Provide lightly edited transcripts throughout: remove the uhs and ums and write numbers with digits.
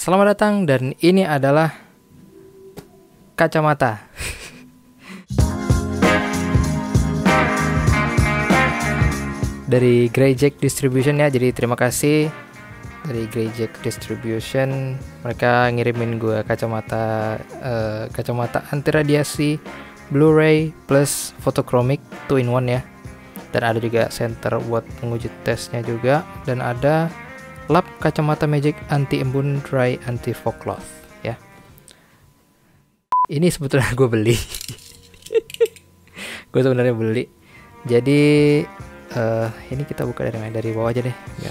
Selamat datang dan ini adalah kacamata. Dari Greyjack Distribution ya. Jadi terima kasih dari Greyjack Distribution, mereka ngirimin gue kacamata anti radiasi Blu-ray plus photochromic 2 in 1 ya. Dan ada juga center buat menguji tesnya juga, dan ada lap kacamata Magic anti embun dry anti fog cloth ya. Ini sebetulnya gue beli. Gue sebenarnya beli. Jadi ini kita buka dari mana? Dari bawah aja deh biar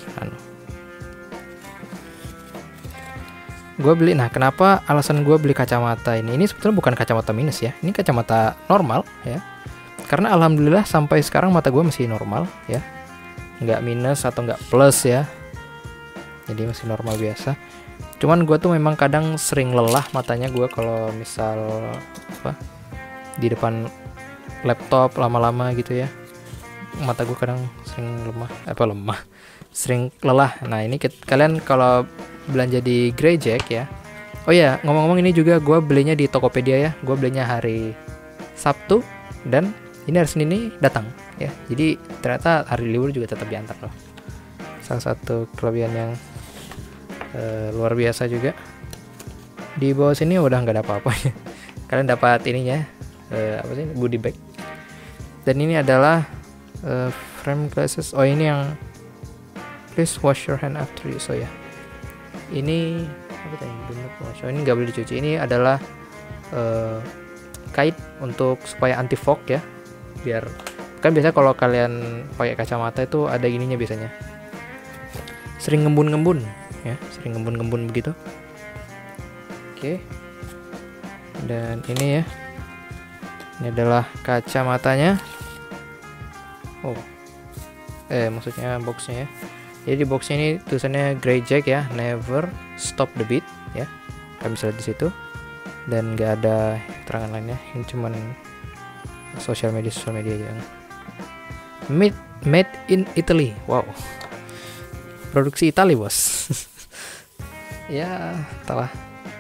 gue beli. Nah, kenapa alasan gue beli kacamata ini? Ini sebetulnya bukan kacamata minus ya. Ini kacamata normal ya. Karena alhamdulillah sampai sekarang mata gue masih normal ya. Nggak minus atau nggak plus ya. Jadi masih normal biasa. Cuman gue tuh memang kadang sering lelah matanya gue kalau misal di depan laptop lama-lama gitu ya. Mata gue kadang sering sering lelah. Nah, ini kalian kalau belanja di Greyjack ya. Oh ya, ngomong-ngomong ini juga gue belinya di Tokopedia ya. Gue belinya hari Sabtu dan ini hari Senin ini datang ya. Jadi ternyata hari libur juga tetap diantar loh. Salah satu kelebihan yang luar biasa juga. Di bawah sini udah nggak ada apa-apanya. Kalian dapat ininya goodie bag. Dan ini adalah frame glasses. Oh, ini yang please wash your hand after use. Oh ya, ini apa tadi? Ini nggak boleh dicuci. Ini adalah kait untuk supaya anti fog ya. Biar kan biasa kalau kalian pakai kacamata itu ada gininya biasanya. Sering ngembun-ngembun ya, sering ngembun-ngembun begitu. Oke. Dan ini ya. Ini adalah kacamatanya. Oh. Maksudnya boxnya ya. Jadi di boxnya ini tulisannya Greyjack ya, never stop the beat ya. Kalian bisa lihat di situ. Dan nggak ada keterangan lainnya. Ini cuman sosial media aja. Made in Italy. Wow. Produksi Itali, bos. Ya, entahlah.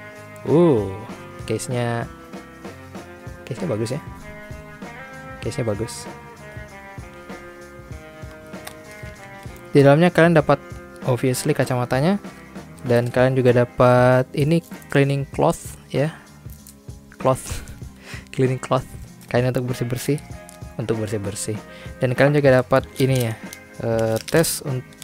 Case-nya bagus ya. Case-nya bagus. Di dalamnya kalian dapat obviously kacamatanya, dan kalian juga dapat ini cleaning cloth ya. Cleaning cloth. Kain untuk bersih-bersih. Dan kalian juga dapat ini ya. Tes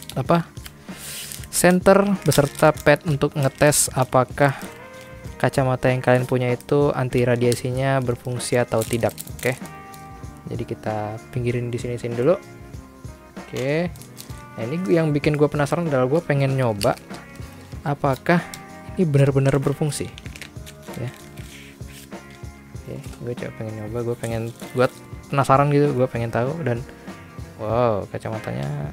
center beserta pad untuk ngetes apakah kacamata yang kalian punya itu anti radiasinya berfungsi atau tidak. Oke. Jadi kita pinggirin di sini dulu. Oke. Nah, ini yang bikin gue penasaran adalah gue pengen nyoba apakah ini benar-benar berfungsi. Ya. Oke, gue pengen penasaran gitu, gue pengen tahu. Dan wow, kacamatanya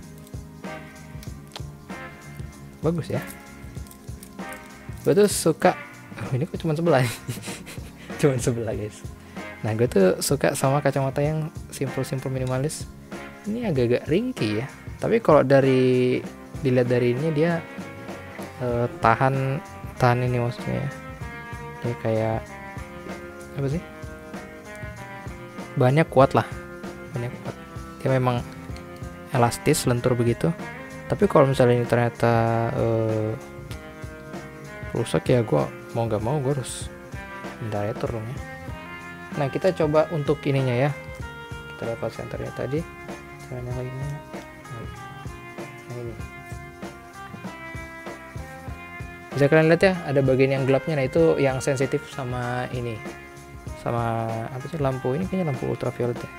bagus ya. Gue tuh suka ini kok cuma sebelah. Cuma sebelah guys. Nah, gue tuh suka sama kacamata yang simple minimalis. Ini agak-agak ringkih ya, tapi kalau dilihat dari ini dia tahan ini maksudnya ya. Dia kayak apa sih, banyak kuat. Dia memang elastis, lentur begitu. Tapi kalau misalnya ini ternyata rusak ya, gue mau nggak mau gue harus mendaretur dong ya. Nah, kita coba untuk ininya ya. Kita dapat senternya tadi. Yang lainnya. Nah, ini. Bisa kalian lihat ya, ada bagian yang gelapnya. Nah, itu yang sensitif sama ini. Sama apa sih, lampu ini kayaknya lampu ultraviolet ya.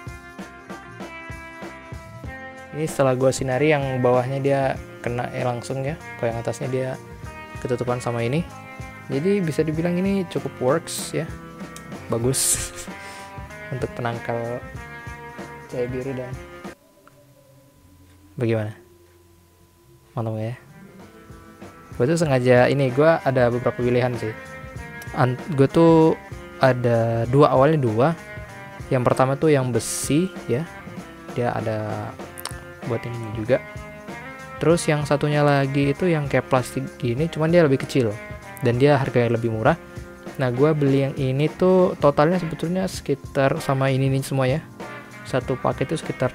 Ini setelah gue sinari, yang bawahnya dia kena langsung ya. Kalau yang atasnya dia ketutupan sama ini. Jadi bisa dibilang ini cukup works ya. Bagus. Untuk penangkal cahaya biru. Dan bagaimana? Mantap ya. Gue tuh sengaja ini, gue ada beberapa pilihan sih. Gue tuh ada awalnya dua. Yang pertama tuh yang besi ya. Dia ada buat ini juga. Terus yang satunya lagi itu yang kayak plastik gini, cuman dia lebih kecil. dan dia harganya lebih murah. Nah gue beli yang ini tuh totalnya sebetulnya sekitar sama ini semua ya, satu paket itu sekitar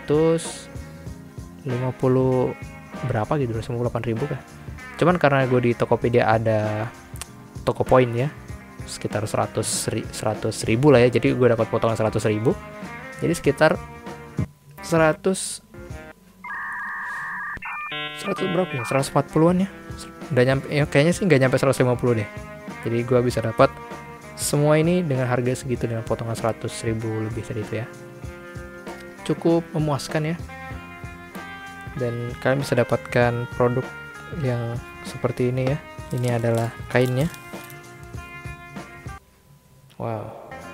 250 berapa gitu, 258.000 kah. Cuman karena gue di Tokopedia ada toko poin ya, sekitar 100.000 lah ya, jadi gue dapat potongan 100.000, jadi sekitar 100 berapa ya, 140-an ya, udah nyampe ya, kayaknya sih nggak nyampe 150 deh. Jadi gue bisa dapat semua ini dengan harga segitu, dengan potongan 100.000 lebih tadi itu ya, cukup memuaskan ya. Dan kalian bisa dapatkan produk yang seperti ini ya. Ini adalah kainnya. Wow,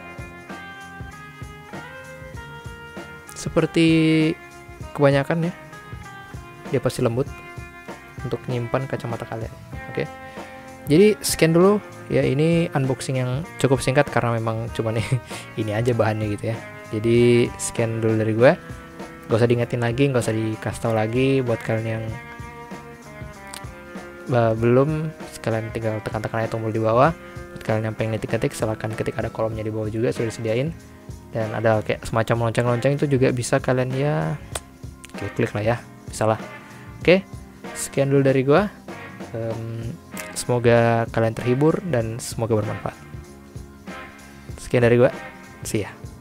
seperti kebanyakan ya, dia pasti lembut untuk menyimpan kacamata kalian. Oke, jadi sekian dulu ya, ini unboxing yang cukup singkat karena memang cuma nih ini aja bahannya gitu ya. Jadi sekian dulu dari gue, gak usah diingetin lagi, gak usah dikasih tahu lagi. Buat kalian yang belum, sekalian tinggal tekan-tekan aja tombol di bawah. Buat kalian yang pengen ketik-ketik, silahkan ketik, ada kolomnya di bawah juga sudah disediain. Dan ada kayak semacam lonceng-lonceng, itu juga bisa kalian ya klik lah ya, bisa lah. Oke, sekian dulu dari gua. Semoga kalian terhibur dan semoga bermanfaat. Sekian dari gua, see ya.